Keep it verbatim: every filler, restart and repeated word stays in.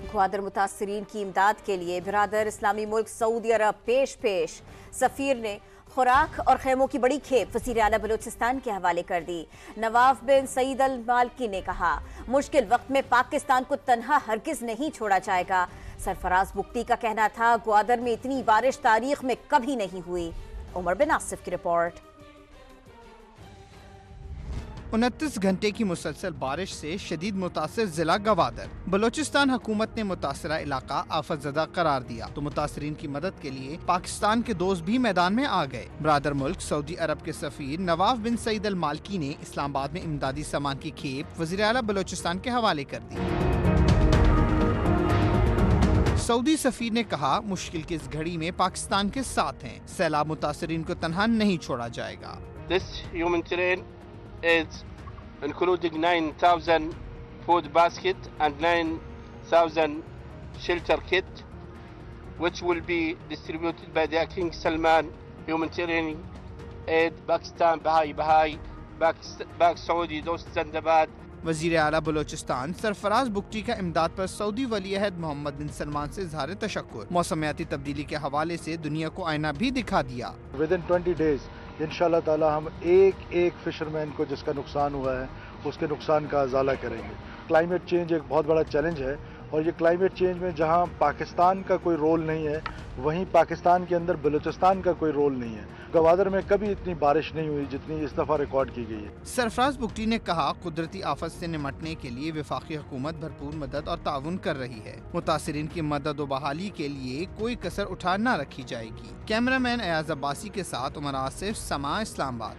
ग्वादर मुतासरीन की इमदाद के लिए बिरादर इस्लामी मुल्क सऊदी अरब पेश पेश सफीर ने खुराक और खेमों की बड़ी खेप वज़ीर आला बलूचिस्तान के हवाले कर दी। नवाफ बिन सईद अल मालकी ने कहा, मुश्किल वक्त में पाकिस्तान को तन्हा हरगिज नहीं छोड़ा जाएगा। सरफराज बुख्ती का कहना था, ग्वादर में इतनी बारिश तारीख में कभी नहीं हुई। उमर बिन आसिफ की रिपोर्ट। उनतीस घंटे की मुसलसल बारिश से शदीद मुतासिर जिला गवादर। बलोचिस्तान हुकूमत ने मुतासरा इलाका आफत ज़दा करार दिया तो मुतासरीन की मदद के लिए पाकिस्तान के दोस्त भी मैदान में आ गए। बरादर मुल्क सऊदी अरब के सफीर नवाफ बिन सईद अल मालकी ने इस्लामाबाद में इमदादी सामान की खेप वज़ीर आला बलोचिस्तान के हवाले कर दी। सऊदी सफीर ने कहा, मुश्किल की इस घड़ी में पाकिस्तान के साथ हैं। सैलाब मुतासरीन को तन्हा नहीं छोड़ा जाएगा। is including nine thousand food basket and nine thousand shelter kit, which will be distributed by the King Salman Humanitarian Aid, Pakistan, Bahai, Bahai, Pak Saudi Dost Zindabad। वज़ीर आला बलोचिस्तान सरफराज बुख्ती का इमदाद पर सऊदी वली अहद मोहम्मद बिन सलमान से इज़हार तशक्कुर। मौसमियाती तब्दीली के हवाले से दुनिया को आईना भी दिखा दिया। विदिन ट्वेंटी डेज इंशाल्लाह ताला हम एक एक फिशरमैन को जिसका नुकसान हुआ है उसके नुकसान का अजाला करेंगे। क्लाइमेट चेंज एक बहुत बड़ा चैलेंज है और ये क्लाइमेट चेंज में जहां पाकिस्तान का कोई रोल नहीं है, वहीं पाकिस्तान के अंदर बलूचिस्तान का कोई रोल नहीं है। गवादर में कभी इतनी बारिश नहीं हुई जितनी इस दफ़ा रिकॉर्ड की गई है। सरफराज बुख्ती ने कहा, कुदरती आफत से निमटने के लिए वफाकी हुकूमत भरपूर मदद और ताउन कर रही है। मुतासरीन की मदद और बहाली के लिए कोई कसर उठा न रखी जाएगी। कैमरामैन अयाज अब्बासी के साथ उमर आसिफ, समा, इस्लामाबाद।